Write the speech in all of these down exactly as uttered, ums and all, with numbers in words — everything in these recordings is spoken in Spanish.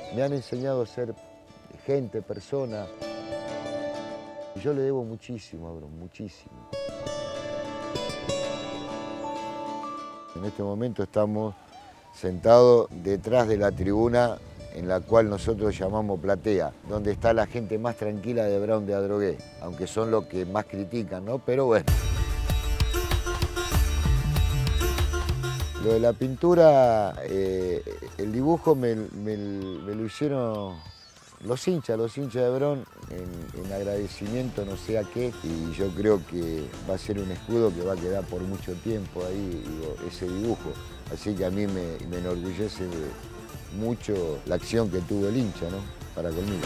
Me han enseñado a ser gente, persona. Yo le debo muchísimo a Bron, muchísimo. En este momento estamos sentados detrás de la tribuna en la cual nosotros llamamos platea, donde está la gente más tranquila de Brown de Adrogué, aunque son los que más critican, ¿no? Pero bueno. Lo de la pintura, eh, el dibujo me, me, me lo hicieron los hinchas, los hinchas de Brown, en, en agradecimiento no sé a qué, y yo creo que va a ser un escudo que va a quedar por mucho tiempo ahí, digo, ese dibujo. Así que a mí me, me enorgullece mucho la acción que tuvo el hincha, ¿no? Para conmigo.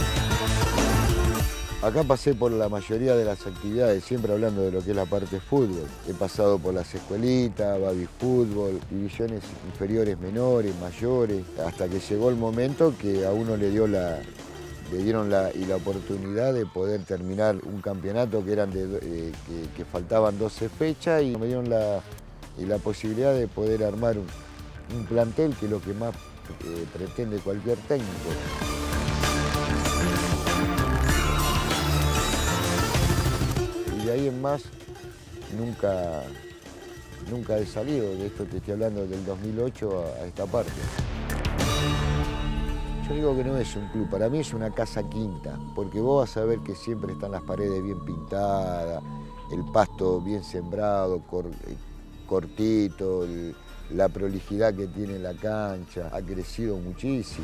Acá pasé por la mayoría de las actividades, siempre hablando de lo que es la parte de fútbol. He pasado por las escuelitas, baby fútbol, divisiones inferiores menores, mayores, hasta que llegó el momento que a uno le dio la, le dieron la, y la oportunidad de poder terminar un campeonato que eran de, eh, que, que faltaban doce fechas, y me dieron la, y la posibilidad de poder armar un, un plantel, que es lo que más eh, pretende cualquier técnico. Y de ahí en más, nunca, nunca he salido de esto. Te estoy hablando del dos mil ocho a, a esta parte. Yo digo que no es un club, para mí es una casa quinta, porque vos vas a ver que siempre están las paredes bien pintadas, el pasto bien sembrado, cor, cortito, el, la prolijidad que tiene la cancha, ha crecido muchísimo.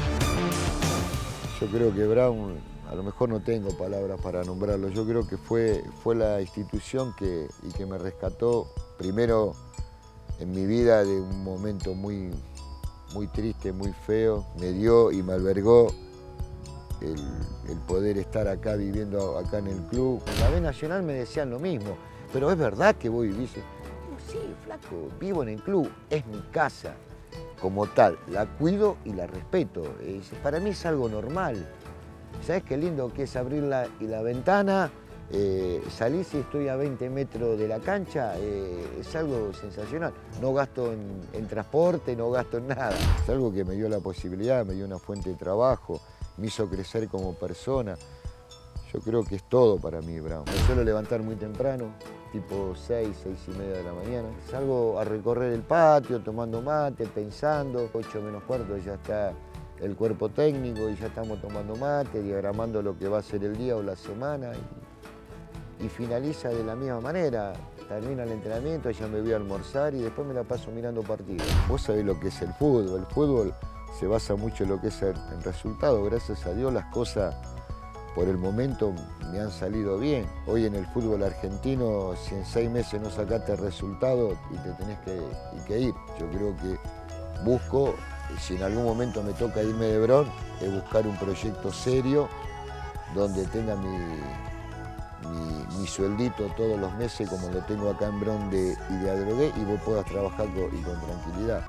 Yo creo que Brown, a lo mejor no tengo palabras para nombrarlo, yo creo que fue, fue la institución que, y que me rescató primero en mi vida de un momento muy, muy triste, muy feo. Me dio y me albergó el, el poder estar acá viviendo acá en el club. En la B Nacional me decían lo mismo, pero es verdad que vos vivís. Digo, sí, flaco, vivo en el club, es mi casa. Como tal, la cuido y la respeto. Para mí es algo normal. ¿Sabes qué lindo que es abrirla y la ventana? Eh, salís y estoy a veinte metros de la cancha, eh, es algo sensacional. No gasto en, en transporte, no gasto en nada. Es algo que me dio la posibilidad, me dio una fuente de trabajo, me hizo crecer como persona. Yo creo que es todo para mí, Brown. Me suelo levantar muy temprano, tipo seis, seis y media de la mañana. Salgo a recorrer el patio, tomando mate, pensando. ocho menos cuarto ya está el cuerpo técnico y ya estamos tomando mate, diagramando lo que va a ser el día o la semana. Y, y finaliza de la misma manera. Termina el entrenamiento, ya me voy a almorzar y después me la paso mirando partidos. Vos sabés lo que es el fútbol. El fútbol se basa mucho en lo que es el, el resultado. Gracias a Dios las cosas por el momento me han salido bien. Hoy en el fútbol argentino, si en seis meses no sacaste el resultado y te tenés que, y que ir. Yo creo que busco, si en algún momento me toca irme de Brown, es buscar un proyecto serio donde tenga mi, mi, mi sueldito todos los meses como lo tengo acá en Brown de, y de Adrogué, y vos puedas trabajar con, y con tranquilidad.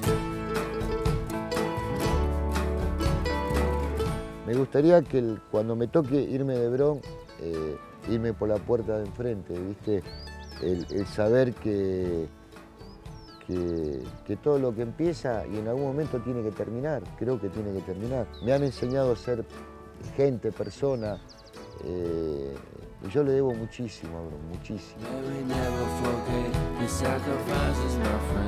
Me gustaría que el, cuando me toque irme de Brown, eh, irme por la puerta de enfrente, ¿viste? El, el saber que, que, que todo lo que empieza y en algún momento tiene que terminar, creo que tiene que terminar. Me han enseñado a ser gente, persona, eh, y yo le debo muchísimo a Brown, muchísimo.